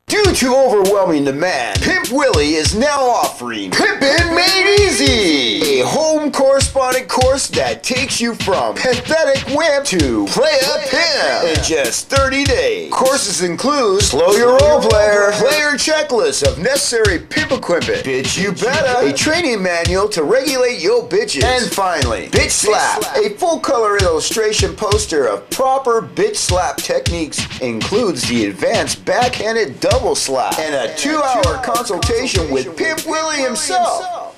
Due to overwhelming demand, Pimp Willie is now offering Pimpin' Made Easy, a home correspondent course that takes you from pathetic wimp to playa pimp in just 30 days. Courses include Slow Your Role Player checklist of necessary pimp equipment, Bitch You Better, a training manual to regulate your bitches, and finally, Bitch Slap, a full-color illustration poster of proper bitch slap techniques, includes the advanced backhanded double slap, and a 2-hour consultation with Pimp Willie himself.